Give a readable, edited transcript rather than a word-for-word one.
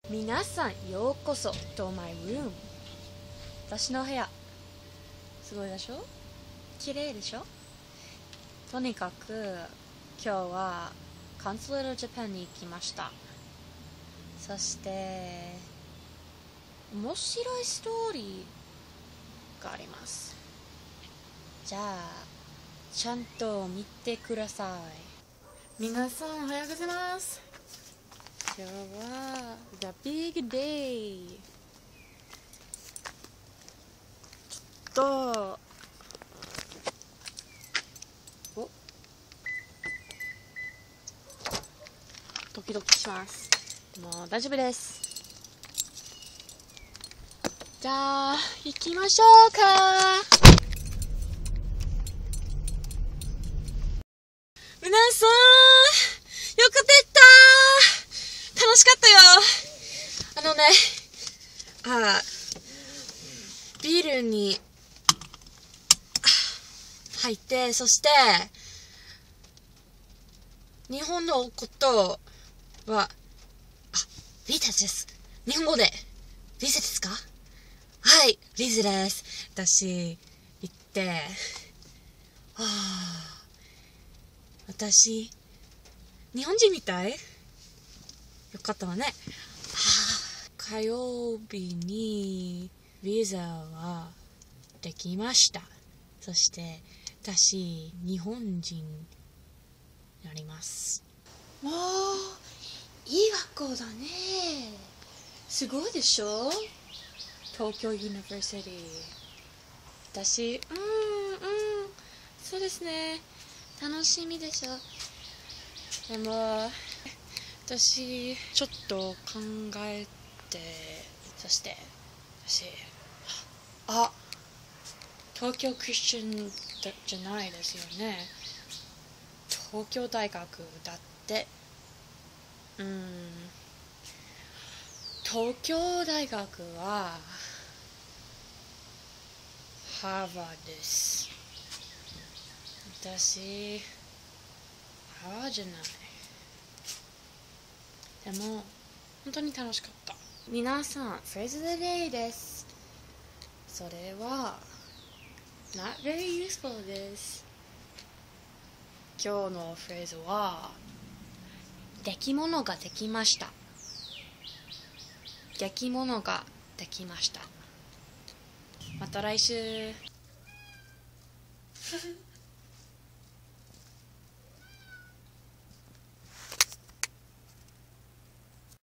皆さんようこそ to my room。 私の部屋すごいでしょ、綺麗でしょ。とにかく今日はコンソレートジャパンに行きました。そして面白いストーリーがあります。じゃあちゃんと見てください。 皆さんおはようございます。 今日は The Big Day。 とおドキドキします。もう大丈夫です。じゃあ行きましょうか。皆さんよくできた。楽しかったよ。ビールに入って、そして日本のことはリータです。日本語でリゼですか？はい、リゼです。私行って私日本人みたい。よかったわね。火曜日にビザはできました。そして私日本人になります。もういい学校だね。すごいでしょ、東京ユニバーシティ。私そうですね、楽しみでしょ。でも私ちょっと考えて、そして私東京クリスチャンじゃないですよね。東京大学だって。東京大学はハーバードです。私ハーバードじゃない。でも本当に楽しかった。皆さんフレーズデデイです。それは not very useful です。今日のフレーズは出来物ができました。出来物ができました。また来週。